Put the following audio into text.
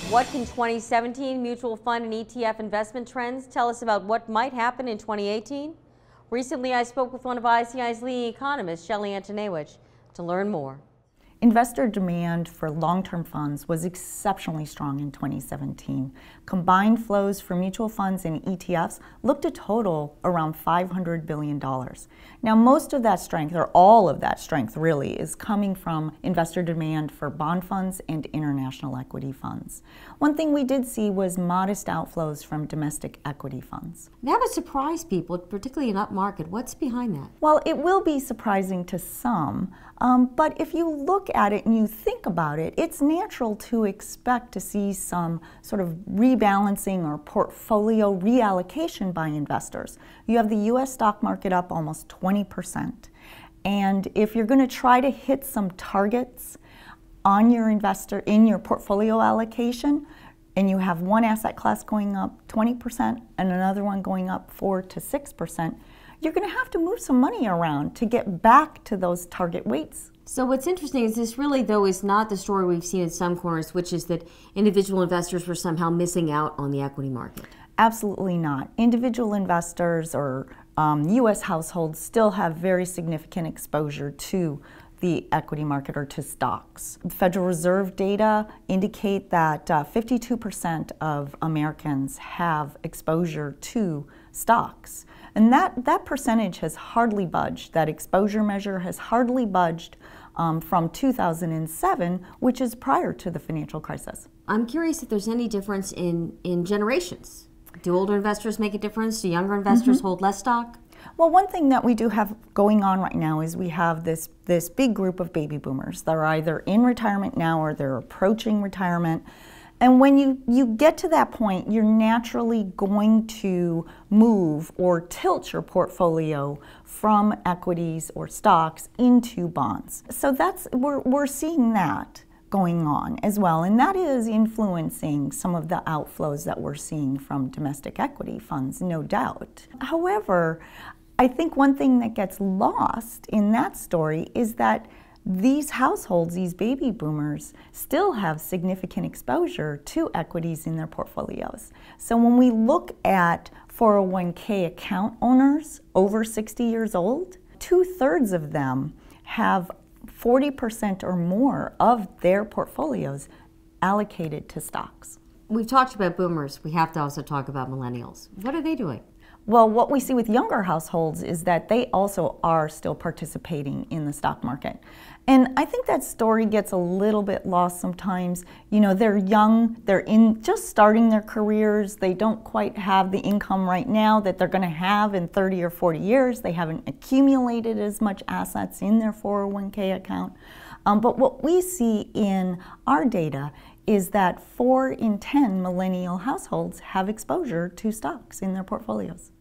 What can 2017 mutual fund and ETF investment trends tell us about what might happen in 2018? Recently, I spoke with one of ICI's leading economists, Shelly Antoniewicz, to learn more. Investor demand for long-term funds was exceptionally strong in 2017. Combined flows for mutual funds and ETFs looked to total around $500 billion. Now, most of that strength, or all of that strength really, is coming from investor demand for bond funds and international equity funds. One thing we did see was modest outflows from domestic equity funds. That would surprise people, particularly in upmarket. What's behind that? Well, it will be surprising to some, but if you look at it and you think about it, it's natural to expect to see some sort of rebalancing or portfolio reallocation by investors. You have the U.S. stock market up almost 20%. And if you're going to try to hit some targets on your in your portfolio allocation, and you have one asset class going up 20% and another one going up 4 to 6%, you're going to have to move some money around to get back to those target weights. So what's interesting is this really, though, is not the story we've seen in some corners, which is that individual investors were somehow missing out on the equity market. Absolutely not. Individual investors or U.S. households still have very significant exposure to the equity market or to stocks. Federal Reserve data indicate that 52% of Americans have exposure to stocks. And that percentage has hardly budged. That exposure measure has hardly budged from 2007, which is prior to the financial crisis. I'm curious if there's any difference in generations. Do older investors make a difference? Do younger investors hold less stock? Well, one thing that we do have going on right now is we have this big group of baby boomers. They're either in retirement now or they're approaching retirement. And when you get to that point, you're naturally going to move or tilt your portfolio from equities or stocks into bonds. So we're seeing that going on as well, and that is influencing some of the outflows that we're seeing from domestic equity funds, no doubt. However, I think one thing that gets lost in that story is that these households, these baby boomers, still have significant exposure to equities in their portfolios. So when we look at 401k account owners over 60 years old, 2/3 of them have 40% or more of their portfolios allocated to stocks. We've talked about boomers. We have to also talk about millennials. What are they doing? Well, what we see with younger households is that they also are still participating in the stock market. And I think that story gets a little bit lost sometimes. You know, they're young, they're just starting their careers, they don't quite have the income right now that they're going to have in 30 or 40 years. They haven't accumulated as much assets in their 401k account. But what we see in our data is that 4 in 10 millennial households have exposure to stocks in their portfolios.